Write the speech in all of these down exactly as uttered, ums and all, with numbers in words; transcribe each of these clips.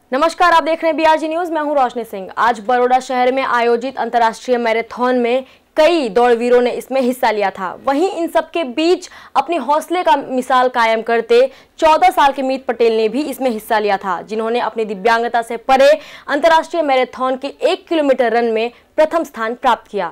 नमस्कार, आप देख रहे हैं बीआरजी न्यूज। मैं हूं रोशनी सिंह। आज बड़ौदा शहर में आयोजित अंतर्राष्ट्रीय मैराथन में कई दौड़वीरों ने इसमें हिस्सा लिया था। वहीं इन सबके बीच अपने हौसले का मिसाल कायम करते चौदह साल के मीत पटेल ने भी इसमें हिस्सा लिया था, जिन्होंने अपनी दिव्यांगता से परे अंतर्राष्ट्रीय मैराथन के एक किलोमीटर रन में प्रथम स्थान प्राप्त किया।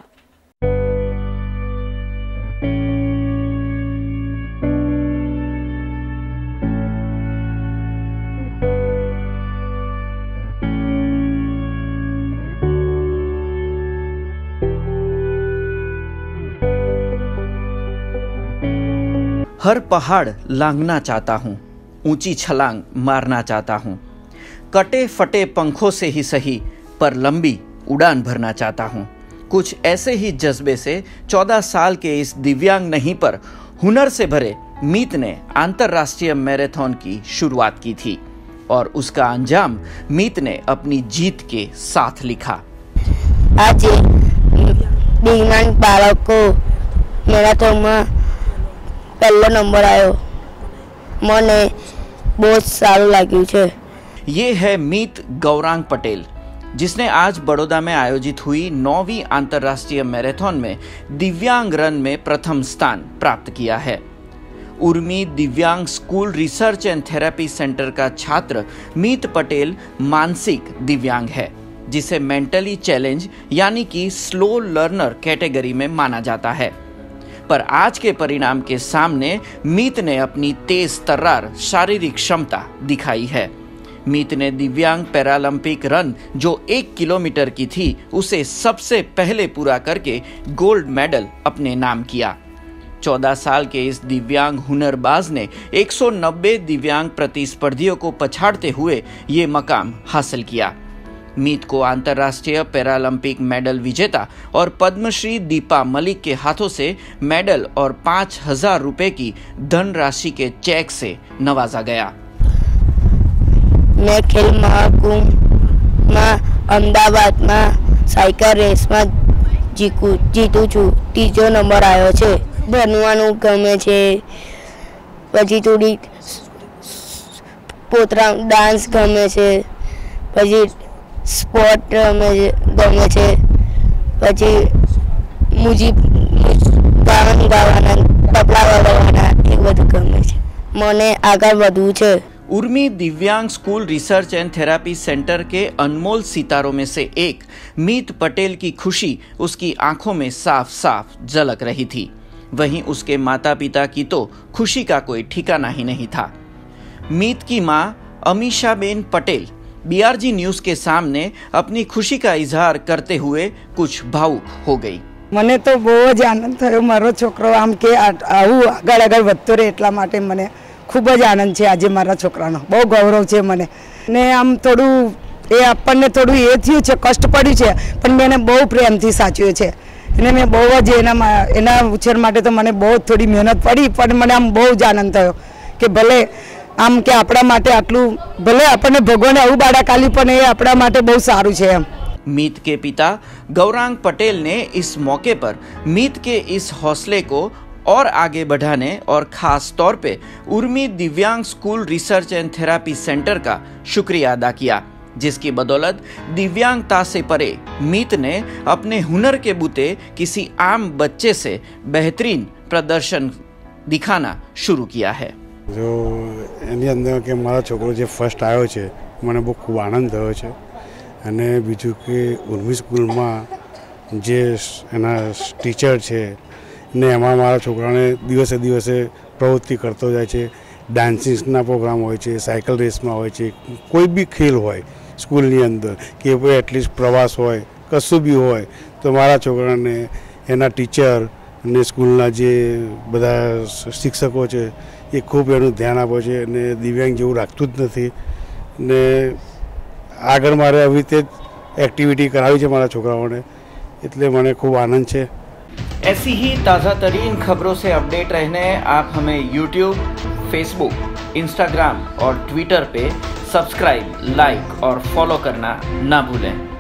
हर पहाड़ लांघना चाहता हूँ, ऊंची छलांग मारना चाहता हूँ, कटे फटे पंखों से ही सही पर लंबी उड़ान भरना चाहता हूँ। कुछ ऐसे ही जज्बे से चौदह साल के इस दिव्यांग नहीं पर हुनर से भरे मीत ने अंतर्राष्ट्रीय मैराथन की शुरुआत की थी और उसका अंजाम मीत ने अपनी जीत के साथ लिखा। आज दिव्यांग बालक को मैराथन में पहला नंबर आयो, मने बहुत सारू लाग्યું છે। ये है मीत गौरांग पटेल, जिसने आज बड़ौदा में आयोजित हुई नौवीं अंतर्राष्ट्रीय मैराथन में दिव्यांग रन में प्रथम स्थान प्राप्त किया है। Urmi Divyang school research and therapy centre का छात्र मीत पटेल मानसिक दिव्यांग है, जिसे मेंटली चैलेंज यानी कि स्लो लर्नर कैटेगरी में माना जाता है। पर आज के परिणाम के सामने मीत ने अपनी तेज तर्रार शारीरिक क्षमता दिखाई है। मीत ने दिव्यांग पैरालंपिक रन जो एक किलोमीटर की थी, उसे सबसे पहले पूरा करके गोल्ड मेडल अपने नाम किया। चौदह साल के इस दिव्यांग हुनरबाज ने एक सौ नब्बे दिव्यांग प्रतिस्पर्धियों को पछाड़ते हुए ये मकाम हासिल किया। मीत को अंतर्राष्ट्रीय पैरालंपिक मेडल विजेता और पद्मश्री दीपा मलिक के हाथों से मेडल और पांच हजार रुपए की धनराशि के चेक से नवाजा गया। मैं खेल महाकुंभ में अहमदाबाद में साइकिल रेस में जीतू जीतू छू तीजो नंबर आयो छे। भणवानुं गमे छे, पछी थोड़ी पोतरा डांस गमे छे, पछी स्पोर्ट गमे छे, पछी मुझी गान गावाना तबला वगाड़वाना ए बधुं गमे छे। मने आगळ वधवुं छे। Urmi Divyang school research and therapy centre के अनमोल सितारों में से एक मीत पटेल की खुशी उसकी आंखों में साफ साफ झलक रही थी। वहीं उसके माता पिता की तो खुशी का कोई ठिकाना ही नहीं था। मीत की मां अमीशाबेन पटेल बीआरजी न्यूज के सामने अपनी खुशी का इजहार करते हुए कुछ भावुक हो गई। मने तो बहुत आनंद थयो, मारो छोकरो आम के आवुं आगळ आगळ वधतो रहे एटला माटे मने खूब ज आनंद है। आज मारा छोकरानो बहु गौरव है मने ने आम थोड़ू ए आपने थोड़ू ए थयुं छे, कष्ट पड्युं छे, पण मैंने बहु प्रेमथी साच्व्यो छे અને મેં બહુ જ એના એના ઉછેર માટે તો મને બહુ થોડી મહેનત પડી, પણ મને આમ બહુ જ આનંદ થયો કે ભલે આમ કે આપણા માટે આટલું ભલે આપણને ભગવાને આવું બાળક આલ્યું, પણ એ આપણા માટે બહુ સારું છે એમ। मीत के पिता गौरांग पटेल ने इस मौके पर मीत के इस हौसले को और आगे बढ़ाने और खास तौर पे Urmi Divyang school research and therapy centre का शुक्रिया अदा किया, जिसकी बदौलत दिव्यांगता से परे मीत ने अपने हुनर के बूते किसी आम बच्चे से बेहतरीन प्रदर्शन दिखाना शुरू किया है। जो एनी अंदर के मारा छोकरो जे फर्स्ट आयो छे, मने बहुत खूब आनंद थयो छे। अने बीजू के उर्मी स्कूल में जे एना टीचर छे ने एमां मारा छोकराने दिवसे दिवसे प्रवृत्ति करतो जाय छे। डांसिंगना प्रोग्राम होय छे, साइकिल रेस में होय छे, कोई भी खेल होय स्कूलनी अंदर कि एटलीस्ट प्रवास होय कशुं भी होय, तो मारा छोकराने एना टीचर ने स्कूलना जे बधा शिक्षको छे ए खूब एनुं ध्यान आपे छे अने दिव्यांग जेवुं राखतुं ज नथी ने आगळ मारे આવી રીતે एक्टिविटी करावी छे मारा छोकराओने, एटले मने खूब आनंद छे। ऐसी ही ताज़ा तरीन खबरों से अपडेट रहने आप हमें यूट्यूब, फेसबुक, इंस्टाग्राम और ट्विटर पे सब्सक्राइब, लाइक और फॉलो करना ना भूलें।